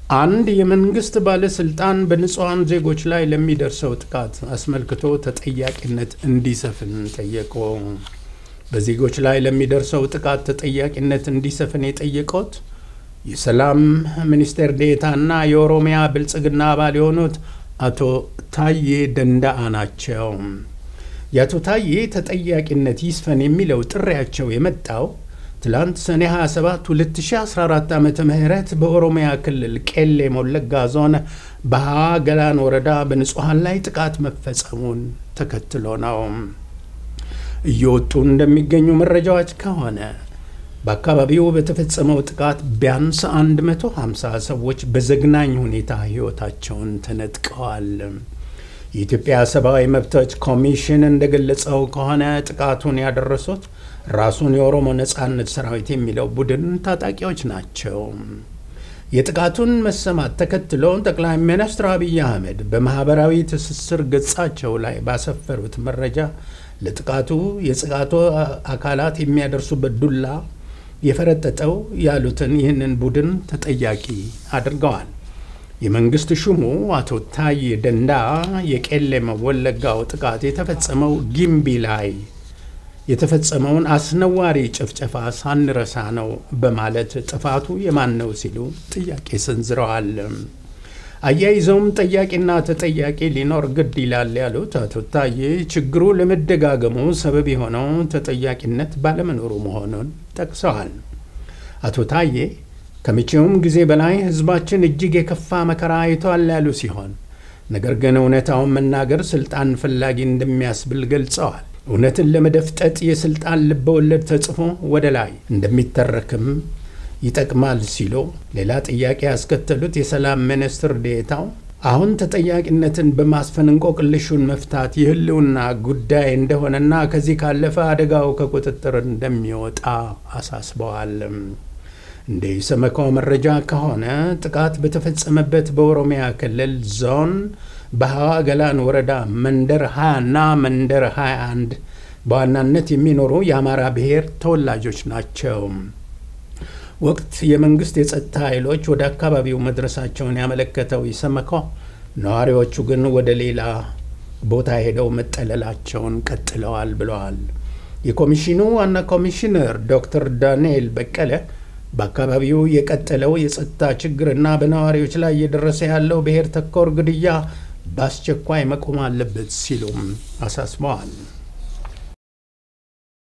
አንድ የመንግስት ባለስልጣን በንጹሃን ዜጎች ላይ ለሚደርሰው ጥቃት አስመልክቶ ተጠያቂነት እንዲሰፍን ጠየቁ። በዜጎች ላይ ለሚደርሰው ጥቃት ተጠያቂነት እንዲሰፍን የጠየቁት የሰላም ሚኒስቴር ዴኤታና የኦሮሚያ ብልጽግና አባል የሆኑት አቶ ታዬ ደንዳአ ናቸው። የአቶ ታዬ ተጠያቂነት ይስፈን የሚለው ጥሪያቸው የመጣው ትላንት ሰኔ 27 2014 ዓመተ ምህረት በኦሮሚያ ክልል ቄለም ወለጋ ዞን በሃዋ ገላን ወረዳ በንጹሃን ላይ ጥቃት መፈጸሙን ተከትሎ ነው። እየወጡ እንደሚገኙ መረጃዎች ከሆነ በአካባቢው በተፈጸመው ጥቃት ቢያንስ 150 ሰዎች በዘግናኝ ሁኔታ ህይወታቸውን ተነጥቀዋል። የኢትዮጵያ ሰብአዊ መብቶች ኮሚሽን እንደገለጸው ከሆነ ጥቃቱን ያደረሱት ራሱን የኦሮሞ ነጻነት ሰራዊት የሚለው ቡድን ታጣቂዎች ናቸው። የጥቃቱን መሰማት ተከትሎ ጠቅላይ ሚኒስትር አብይ አህመድ በማህበራዊ ትስስር ገጻቸው ላይ ባሰፈሩት መረጃ ለጥቃቱ የጥቃቱ አካላት የሚያደርሱበት ዱላ የፈረጠጠው ያሉትን ይህንን ቡድን ተጠያቂ አድርገዋል። የመንግስት ሹሙ አቶ ታዬ ደንዳአ የቄለም ወለጋው ጥቃት የተፈጸመው ጊምቢ ላይ የተፈጸመውን አስነዋሪ ጭፍጨፋ ሳንረሳ ነው በማለት ጥፋቱ የማን ነው ሲሉ ጥያቄ ሰንዝረዋል። አያይዘውም ጠያቂና ተጠያቂ ሊኖር ግድ ይላል ያሉት አቶ ታዬ ችግሩ ለመደጋገሙ ሰበብ የሆነው ተጠያቂነት ባለመኖሩ መሆኑን ጠቅሰዋል። አቶ ታዬ ከመቼውም ጊዜ በላይ ህዝባችን እጅግ የከፋ መከራ አይቷል ያሉ ሲሆን ነገር ግን እውነታውን መናገር ስልጣን ፈላጊ እንደሚያስብል ገልጸዋል። እውነትን ለመደፍጠጥ የስልጣን ልበወለድ ተጽፎ ወደ ላይ እንደሚተረክም ይጠቅማል ሲሉ ሌላ ጥያቄ ያስከተሉት የሰላም ሚኒስትር ዴኤታው አሁን ተጠያቂነትን በማስፈን እንቆቅልሹን መፍታት የህልውና ጉዳይ እንደሆነና ከዚህ ካለፈ አደጋው ከቁጥጥር እንደሚወጣ አሳስበዋል። እንደ ኢሰመኮ መረጃ ከሆነ ጥቃት በተፈጸመበት በኦሮሚያ ክልል ዞን በሃዋ ገላን ወረዳ መንደር 20 እና መንደር 21 በዋናነት የሚኖሩ የአማራ ብሔር ተወላጆች ናቸው። ወቅት የመንግስት የጸጥታ ኃይሎች ወደ አካባቢው መድረሳቸውን ያመለከተው ኢሰመኮ ነዋሪዎቹ ግን ወደ ሌላ ቦታ ሄደው መጠለላቸውን ቀጥለዋል ብለዋል። የኮሚሽኑ ዋና ኮሚሽነር ዶክተር ዳንኤል በቀለ በአካባቢው የቀጠለው የጸጥታ ችግርና በነዋሪዎች ላይ እየደረሰ ያለው ብሔር ተኮር ግድያ በአስቸኳይ መቆም አለበት ሲሉም አሳስበዋል።